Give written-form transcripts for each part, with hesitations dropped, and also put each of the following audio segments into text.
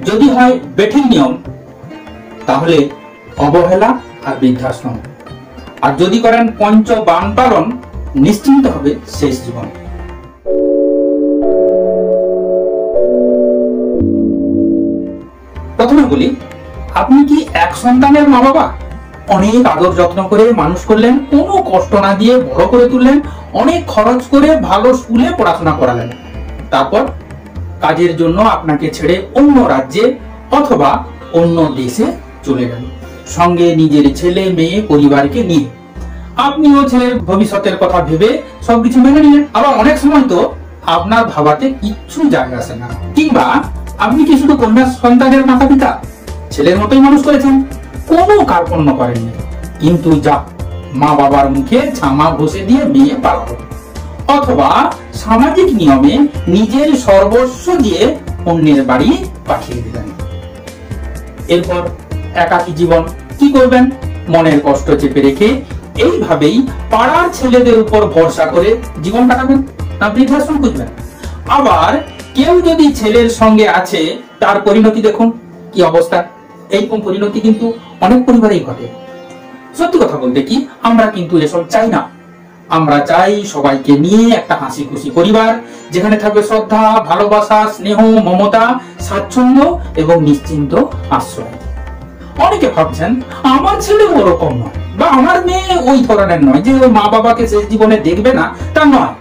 যদি হয় বেঠিক নিয়ম তাহলে অবহেলা আর বৃদ্ধাশ্রম, আর যদি করেন পঞ্চ বান পালন নিশ্চিন্ত হবে শেষ জীবন। প্রথমে বলি, আপনি কি এক সন্তানের মা বাবা? অনেক আদর যত্ন করে মানুষ করলেন, কোনো কষ্ট না দিয়ে বড় করে তুললেন, অনেক খরচ করে ভালো স্কুলে পড়াশোনা করালেন, তারপর কাজের জন্য আপনাকে ছেড়ে অন্য রাজ্যে অথবা অন্য দেশে চলে গেল, সঙ্গে নিজের ছেলে মেয়ে পরিবারকে নিয়ে। আপনিও ছেলের ভবিষ্যতের কথা ভেবে সবকিছু মেনে নিলেন। আবার অনেক সময় তো আপনার ভাবাতে কিচ্ছু যায় আসে না। কিংবা আপনি কি শুধু কন্যা সন্তানের মাতা পিতা, ছেলের মতোই মানুষ করেছেন, কোনো কার্পণ্য করেননি, কিন্তু যা মা বাবার মুখে ছামা ঘষে দিয়ে মেয়ে পালালো, অথবা সামাজিক নিয়মে নিজের সর্বস্ব দিয়ে অন্যের বাড়ি পাঠিয়ে দিলেন। এরপর একাকী জীবন কি করবেন? মনের কষ্ট চেপে রেখে এইভাবেই পাড়ার ছেলেদের উপর ভরসা করে জীবন কাটাবেন না বৃদ্ধাশ্রম খুঁজবেন? আবার কেউ যদি ছেলের সঙ্গে আছে, তার পরিণতি দেখুন কি অবস্থা। এইরকম পরিণতি কিন্তু অনেক পরিবারেই ঘটে। সত্যি কথা বলতে কি, আমরা কিন্তু এসব চাই না। আমরা চাই সবাইকে নিয়ে একটা হাসি খুশি পরিবার, যেখানে থাকবে শ্রদ্ধা, ভালোবাসা, স্নেহ, মমতা, স্বাচ্ছন্দ্য এবং নিশ্চিন্ত আশ্রয়। অনেকে ভাবছেন আমার ছেলে ওরকম নয়, বা আমার মেয়ে ওই ধরনের নয় যে ওই মা বাবাকে শেষ জীবনে দেখবে না, তা নয়।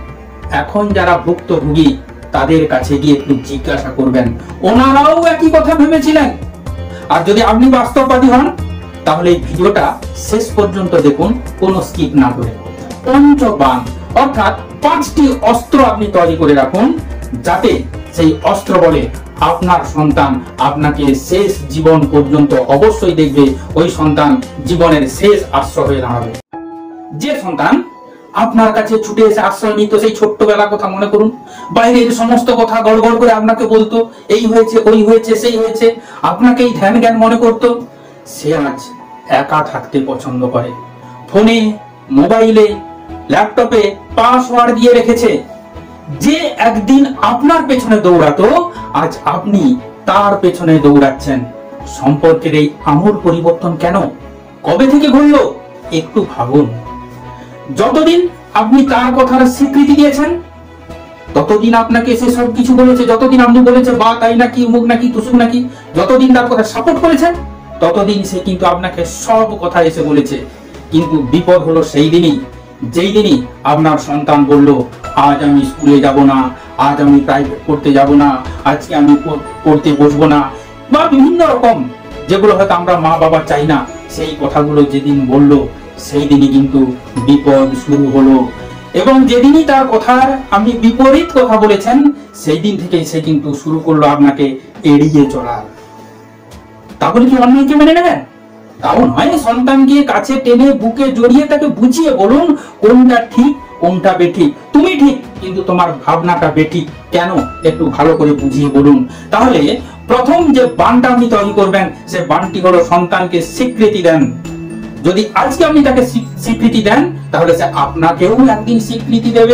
এখন যারা ভুক্তভোগী তাদের কাছে গিয়ে একটু জিজ্ঞাসা করবেন, ওনারাও একই কথা ভেবেছিলেন? আর যদি আপনি বাস্তববাদী হন তাহলে এই ভিডিওটা শেষ পর্যন্ত দেখুন, কোনো স্কিপ না করে। পঞ্চবাণ অর্থাৎ 5টি অস্ত্র আপনি তৈরি করে রাখুন, যাতে সেই অস্ত্র বলে আপনার সন্তান আপনাকে শেষ জীবন পর্যন্ত অবশ্যই দেখবে। ওই সন্তান জীবনের শেষ আশ্রয় হয়ে দাঁড়াবে। যে সন্তান আপনার কাছে ছুটে এসে আশ্রয় নিত, সেই ছোট্টবেলার কথা মনে করুন, বাইরের সমস্ত কথা গড়গড় করে আপনাকে বলতো, এই হয়েছে, ওই হয়েছে, সেই হয়েছে, আপনাকেই ধ্যান জ্ঞান মনে করত, সে আজ একা থাকতে পছন্দ করে। ফোনে, মোবাইলে, ল্যাপটপে পাসওয়ার্ড দিয়ে রেখেছে। যে একদিন আপনার পেছনে দৌড়াতো, আজ আপনি তার পেছনে দৌড়াচ্ছেন। সম্পর্কের এই আমূল পরিবর্তন কেন? কবে থেকে ঘটলো? একটু ভাবুন। যতদিন আপনি তার কথার স্বীকৃতি দিয়েছেন, ততদিন আপনাকে সে সব কিছু বলেছে। যতদিন আপনি বলেছে বা তাই নাকি, মুখ নাকি, তুসুক নাকি, যতদিন তার কথা সাপোর্ট করেছেন, ততদিন সে কিন্তু আপনাকে সব কথা এসে বলেছে। কিন্তু বিপদ হলো সেই দিনই, যেই দিনই আপনার সন্তান বলল, আজ আমি স্কুলে যাব না, আজ আমি প্রাইভেট পড়তে যাব না, আজকে আমি পড়তে বসবো না, বা বিভিন্ন রকম যেগুলো হয়তো আমরা মা বাবা চাই না, সেই কথাগুলো যেদিন বলল, সেই দিনই কিন্তু বিপদ শুরু হলো। এবং যেদিনই তার কথার আপনি বিপরীত কথা বলেছেন, সেই দিন থেকে সে কিন্তু শুরু করলো আপনাকে এড়িয়ে চলার। তাহলে কি অন্যকে মেনে নেবেন? তাও নয়, সন্তানকে কাছে টেনে বুকে জড়িয়ে তাকে বুঝিয়ে বলুন কোনটা ঠিক, কোনটা বেঠিক। তুমি ঠিক, কিন্তু তোমার ভাবনাটা বেঠিক কেন, একটু ভালো করে বুঝিয়ে বলুন। তাহলে প্রথম যে বাণটা আপনি তৈরি করবেন, সে বাণটি হলো সন্তানকে স্বীকৃতি দেন। যদি আজকে আপনি তাকে স্বীকৃতি দেন, তাহলে সে আপনাকেও একদিন স্বীকৃতি দেবে।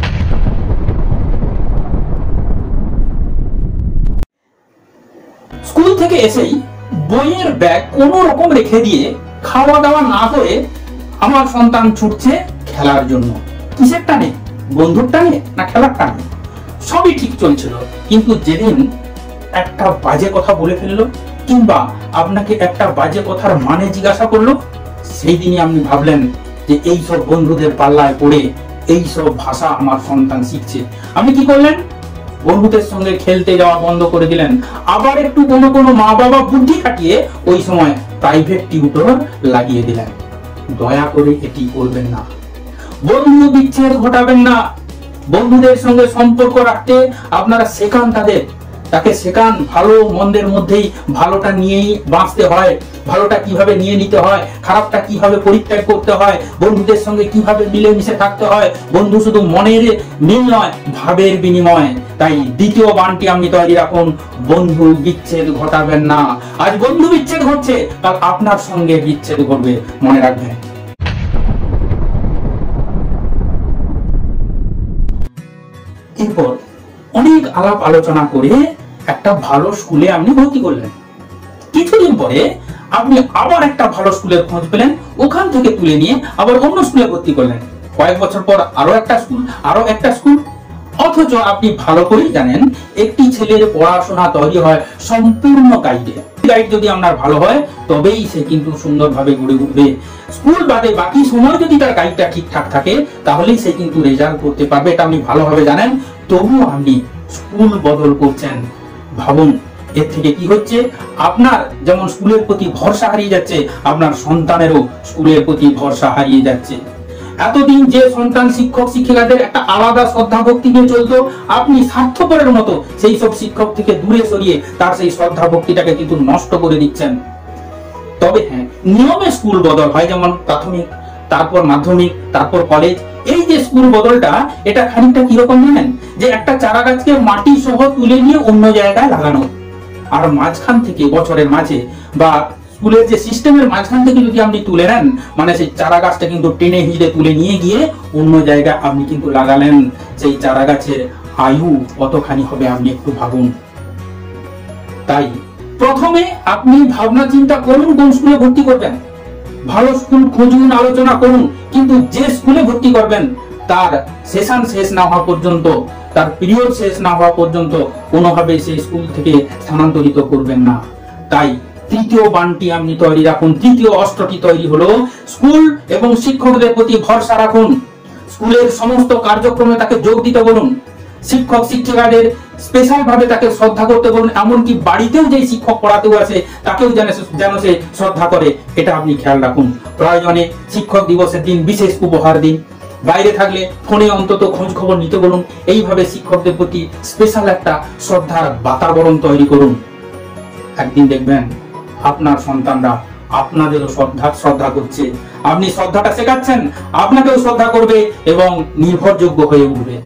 স্কুল থেকে এসেই বইয়ের ব্যাগ কোনো রকম রেখে দিয়ে খাওয়া দাওয়া না করে আমার সন্তান ছুটছে খেলার জন্য। কিসের টানে? বন্ধুর টানে না খেলার টানে? সবই ঠিক চলছিল, কিন্তু যেদিন একটা বাজে কথা বলে ফেললো, কিংবা আপনাকে একটা বাজে কথার মানে জিজ্ঞাসা করলো, সেই দিনই আপনি ভাবলেন যে এই সব বন্ধুদের পাল্লায় পড়ে এই সব ভাষা আমার সন্তান শিখছে। আপনি কি করলেন? বন্ধুদের সঙ্গে খেলতে যাওয়া বন্ধ করে দিলেন। আবার একটু কোনো কোনো মা বাবা বুদ্ধি খাটিয়ে ওই সময় প্রাইভেট টিউটর লাগিয়ে দিলেন। দয়া করে এটি করবেন না। বন্ধু বিচ্ছেদ ঘটাবেন না। বন্ধুদের সঙ্গে সম্পর্ক রাখতে আপনারা শেখান তাকে শেখান ভালো মন্দের মধ্যেই ভালোটা নিয়েই বাঁচতে হয়, ভালোটা কিভাবে নিয়ে নিতে হয়, খারাপটা কিভাবে পরিত্যাগ করতে হয়, বন্ধুদের সঙ্গে কিভাবে মিলেমিশে থাকতে হয়। বন্ধু শুধু মনের মিল নয়, ভাবের বিনিময়। তাই দ্বিতীয় বাণটি আপনি তৈরি রাখুন, বন্ধু বিচ্ছেদ ঘটাবেন না। আজ বন্ধু বিচ্ছেদ ঘটছে, কাল আপনার সঙ্গে বিচ্ছেদ ঘটবে, মনে রাখবেন। এরপর অনেক আলাপ আলোচনা করে একটা ভালো স্কুলে আপনি ভর্তি করলেন, কিছুদিন পরে আপনি আবার একটা ভালো স্কুলের খোঁজ পেলেন, ওখান থেকে তুলে নিয়ে আবার অন্য স্কুলে ভর্তি করলেন, কয়েক বছর পর আরো একটা স্কুল। অথচ আপনি ভালো করেই জানেন একটি ছেলের পড়াশোনা তৈরি হয় সম্পূর্ণ গাইড যদি আপনার ভালো হয় তবেই সে কিন্তু সুন্দরভাবে গড়ে উঠবে। স্কুল বাদে বাকি সময় যদি তার গাইডটা ঠিকঠাক থাকে তাহলেই সে কিন্তু রেজাল্ট করতে পারবে, এটা আপনি ভালোভাবে জানেন, তবুও আপনি স্কুল বদল করছেন। ভাবুন এর থেকে কি হচ্ছে, আপনার যেমন স্কুলের প্রতি ভরসা হারিয়ে যাচ্ছে, আপনার সন্তানেরও স্কুলের প্রতি ভরসা হারিয়ে যাচ্ছে। এতদিন যে সন্তান শিক্ষক শিক্ষিকাদের একটা আলাদা শ্রদ্ধা ভক্তি নিয়ে চলতো, আপনি স্বার্থপরের মতো সেই সব শিক্ষক থেকে দূরে সরিয়ে তার সেই শ্রদ্ধা ভক্তিটাকে কিন্তু নষ্ট করে দিচ্ছেন। তবে হ্যাঁ, নিয়মে স্কুল বদল হয়, যেমন প্রাথমিক, তারপর মাধ্যমিক, তারপর কলেজ। এই যে স্কুল বদলটা, এটা খানিকটা কিরকম জানেন, যে একটা চারা গাছকে মাটি সহ তুলে নিয়ে অন্য জায়গায় লাগানো, আর মাঝখান থেকে বছরের মাঝে বা স্কুলের যে সিস্টেমের মাঝখান থেকে যদি আপনি তুলে নেন, মানে সেই চারা গাছটা কিন্তু টেনে হিঁচড়ে তুলে নিয়ে গিয়ে অন্য জায়গায় আপনি কিন্তু লাগালেন, সেই চারা গাছের আয়ু কতখানি হবে আপনি একটু ভাবুন। তাই প্রথমে আপনি ভাবনা চিন্তা করুন কোন স্কুলে ভর্তি করবেন, ভালো স্কুল খুঁজুন, আলোচনা করুন, কিন্তু যে স্কুলে ভর্তি করবেন তার সেশন শেষ না হওয়া পর্যন্ত, তার পিরিয়ড শেষ না হওয়া পর্যন্ত কোনোভাবে সেই স্কুল থেকে স্থানান্তরিত করবেন না। তাই তৃতীয় বানটি আপনি তৈরি রাখুন, তৃতীয় অস্ত্রটি তৈরি হলো স্কুল এবং শিক্ষকদের প্রতি ভরসা রাখুন। স্কুলের সমস্ত কার্যক্রমে তাকে যোগ দিতে বলুন, শিক্ষক শিক্ষিকাদের স্পেশাল ভাবে তাকে শ্রদ্ধা করতে বলুন, এমনকি বাড়িতেও যে শিক্ষক পড়াতেও আছে তাকেও যেন সে শ্রদ্ধা করে, এটা আপনি খেয়াল রাখুন। প্রয়োজনে শিক্ষক দিবসের দিন বিশেষ উপহার দিন, বাইরে থাকলে ফোনে অন্তত খোঁজ খবর নিতে বলুন। এইভাবে শিক্ষকদের প্রতি স্পেশাল একটা শ্রদ্ধার বাতাবরণ তৈরি করুন। একদিন দেখবেন আপনার সন্তানরা আপনাদেরও শ্রদ্ধা করছে, আপনি শ্রদ্ধাটা শেখাচ্ছেন, আপনাকেও শ্রদ্ধা করবে এবং নির্ভরযোগ্য হয়ে উঠবে।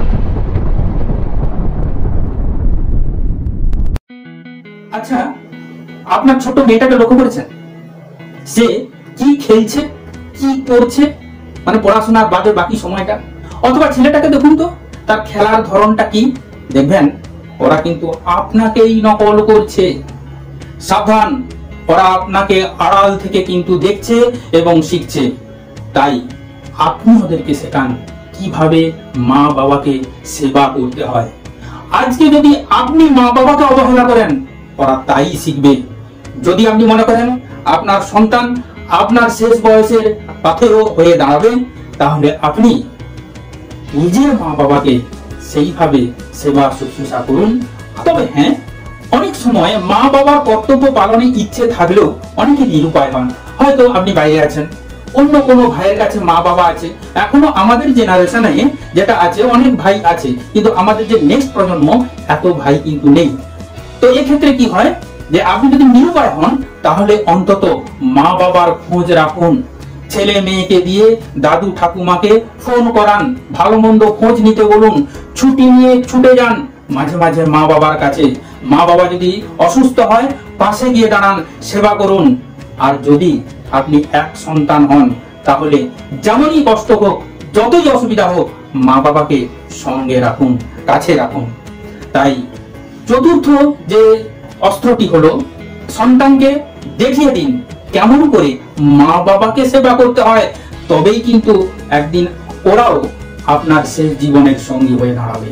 আচ্ছা, আপনার ছোট মেয়েটাকে লক্ষ্য করেছেন, সে কি খেলছে, কি করছে, মানে পড়াশোনার বাদে বাকি সময়টা? অথবা ছেলেটাকে দেখুন তো, তার খেলার ধরনটা কি? দেখবেন ওরা কিন্তু আপনাকেই নকল করছে। সাবধান, ওরা আপনাকে আড়াল থেকে কিন্তু দেখছে এবং শিখছে। তাই আপনি ওদেরকে শেখান কিভাবে মা বাবাকে সেবা করতে হয়। আজকে যদি আপনি মা বাবাকে অবহেলা করেন, ওরা তাই শিখবে। যদি আপনি মনে করেন আপনার সন্তান আপনার শেষ বয়সের পাথেয় হয়ে দাঁড়াবে, তাহলে আপনি নিজের মা বাবাকে সেইভাবে সেবা শুশ্রূষা করুন। তবে হ্যাঁ, অনেক সময় মা বাবার কর্তব্য পালনে ইচ্ছে থাকলেও অনেকে নিরুপায় হন। হয়তো আপনি বাইরে আছেন, অন্য কোনো ভাইয়ের কাছে মা বাবা আছে, এখনো আমাদের জেনারেশনে যেটা আছে অনেক ভাই আছে, কিন্তু আমাদের যে নেক্সট প্রজন্ম এত ভাই কিন্তু নেই। তো এক্ষেত্রে কি হয়, যে আপনি যদি নিরুপায় হন তাহলে অন্তত মা বাবার খোঁজ রাখুন। ছেলে মেয়েকে দিয়ে দাদু ঠাকুমাকে ফোন করান, ভালো মন্দ খোঁজ নিতে বলুন, ছুটি নিয়ে ছুটে যান মাঝে মাঝে মা বাবার কাছে। মা বাবা যদি অসুস্থ হয় পাশে গিয়ে দাঁড়ান, সেবা করুন। আর যদি আপনি এক সন্তান হন তাহলে যেমনই কষ্ট হোক, যতই অসুবিধা হোক, মা বাবাকে সঙ্গে রাখুন, কাছে রাখুন। তাই চতুর্থ যে অস্ত্রটি হলো, সন্তানকে দেখিয়ে দিন কেমন করে মা বাবাকে সেবা করতে হয়, তবেই কিন্তু একদিন ওরাও আপনার শেষ জীবনের সঙ্গী হয়ে দাঁড়াবে।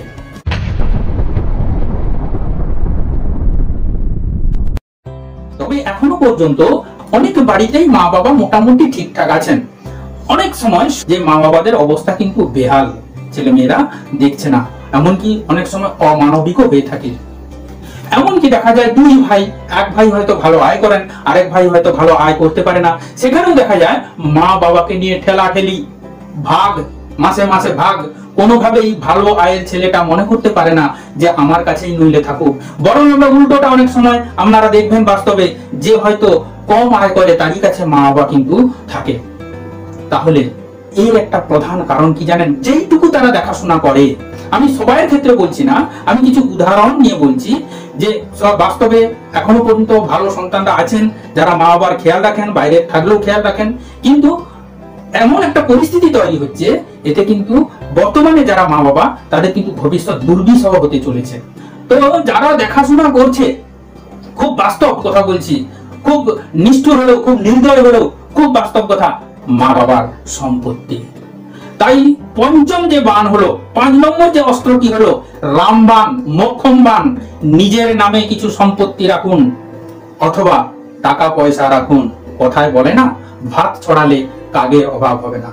তবে এখনো পর্যন্ত অনেক বাড়িতেই মা বাবা মোটামুটি ঠিকঠাক আছেন। অনেক সময় যে মা বাবাদের অবস্থা কিন্তু বেহাল, ছেলে মেয়েরা দেখছে না, এমনকি অনেক সময় অমানবিকও হয়ে থাকে। এমনকি দেখা যায় দুই ভাই, এক ভাই হয়তো ভালো আয় করেন, আরেক ভাই হয়তো ভালো আয় করতে পারে না, সেখানেও দেখা যায় মা বাবাকে নিয়ে ঠেলাঠেলি, ভাগ, মাসে মাসে ভাগ। কোনোভাবেই ভালো আয়ের ছেলেটা মনে করতে পারে না যে আমার কাছেই নইলে থাকুক, বরং আমরা উল্টোটা অনেক সময় আপনারা দেখবেন বাস্তবে, যে হয়তো কম আয় করে তারই কাছে মা বাবা কিন্তু থাকে। তাহলে এর একটা প্রধান কারণ কি জানেন? যেইটুকু তারা দেখাশোনা করে, আমি সবাইয়ের ক্ষেত্রে বলছি না, আমি কিছু উদাহরণ নিয়ে বলছি, যে সব বাস্তবে এখনো পর্যন্ত ভালো সন্তানরা আছেন যারা মা বাবার খেয়াল রাখেন, বাইরে থাকলেও খেয়াল রাখেন। কিন্তু এমন একটা পরিস্থিতি তৈরি হচ্ছে, এতে কিন্তু বর্তমানে যারা মা বাবা তাদের কিন্তু ভবিষ্যৎ দুর্বিষহ হতে চলেছে। তো যারা দেখাশোনা করছে, খুব বাস্তব কথা বলছি, খুব নিষ্ঠুর হলেও, খুব নির্দয় হলেও, খুব বাস্তব কথা, মা বাবার সম্পত্তি। তাই পঞ্চম যে বান হলো, 5 নম্বর যে অস্ত্র কি হলো, রামবান, মোক্ষম বান। নিজের নামে কিছু সম্পত্তি রাখুন অথবা টাকা পয়সা রাখুন। কথায় বলে না, ভাত ছড়ালে কাগের অভাব হবে না।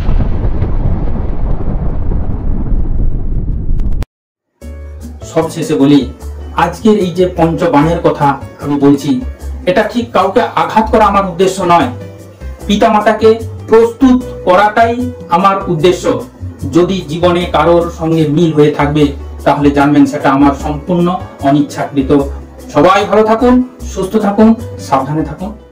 সবশেষে বলি, আজকের এই যে পঞ্চবাণের কথা আমি বলছি, এটা ঠিক কাউকে আঘাত করা আমার উদ্দেশ্য নয়। পিতামাতাকে প্রস্তুত করাটাই আমার উদ্দেশ্য। যদি জীবনে কারোর সঙ্গে মিল হয়ে থাকবে, তাহলে জানবেন সেটা আমার সম্পূর্ণ অনিচ্ছাকৃত। সবাই ভালো থাকুন, সুস্থ থাকুন, সাবধানে থাকুন।